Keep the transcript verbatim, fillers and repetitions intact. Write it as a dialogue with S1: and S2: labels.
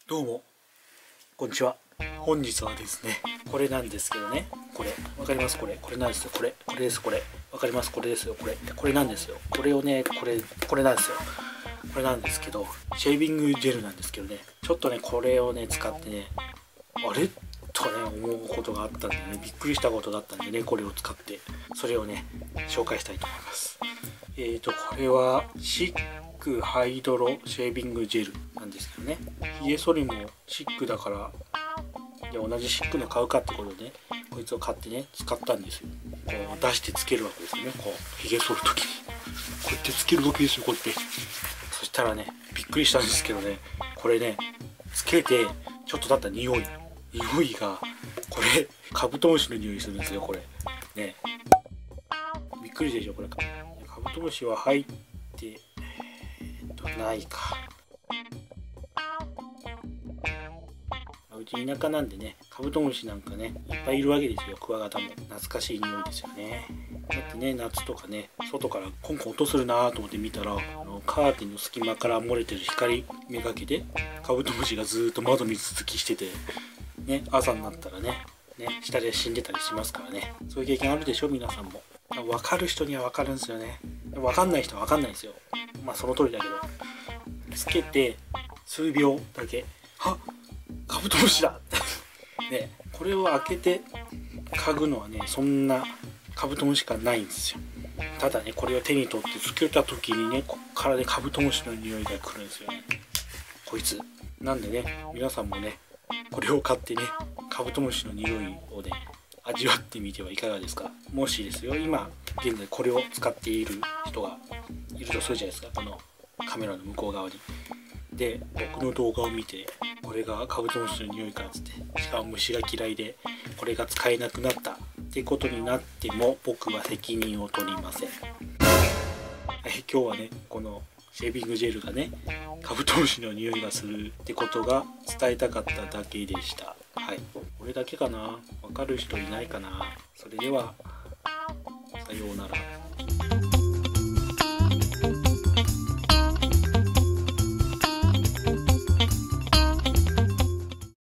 S1: どうもこんにちは。本日はですね、これなんですけどね、これわかります？これこれなんですよ。これこれです。これわかります？これですよ。これこれなんですよ。これをね、これこれなんですよ。これなんですけど、シェービングジェルなんですけどね、ちょっとねこれをね使ってね、あれとね思うことがあったんでね、びっくりしたことがあったんでね、これを使ってそれをね紹介したいと思います。えーとこれはシックハイドロシェービングジェルなんですけどね、ヒゲ剃りもシックだからで同じシックの買うかってことでね、こいつを買ってね使ったんですよ。こう出してつけるわけですよね。こうヒゲ剃る時にこうやってつけるわけですよ。こうやってそしたらね、びっくりしたんですけどね、これねつけてちょっとだった匂い匂いがこれカブトムシの匂いするんですよ。これね、びっくりでしょ。これカブトムシは入ってえー、っとないか。うち田舎なんでね、カブトムシなんかねいっぱいいるわけですよ。クワガタも懐かしい匂いですよね。だってね、夏とかね外からコンコン音するなと思って見たら、あのカーテンの隙間から漏れてる光めがけてカブトムシがずーっと窓水つきしててね、朝になったらねね下で死んでたりしますからね。そういう経験あるでしょ皆さんも。分かる人には分かるんですよね。分かんない人は分かんないですよ。まあその通りだけど、つけて数秒だけはっカブトムシだね、これを開けて嗅ぐのはね、そんなカブトムシ感ないんですよ。ただね、これを手に取ってつけた時にね、こっからねカブトムシの匂いが来るんですよね、こいつ。なんでね、皆さんもねこれを買ってねカブトムシの匂いをね味わってみてはいかがですか。もしですよ、今現在これを使っている人がいるとするじゃないですか、このカメラの向こう側に。で僕の動画を見て、これがカブトムシの匂いかっつって、しかも虫が嫌いでこれが使えなくなったってことになっても僕は責任を取りません。え今日はねこのシェービングジェルがねカブトムシの匂いがするってことが伝えたかっただけでした。はい、これだけかな。わかる人いないかな。それではさようなら。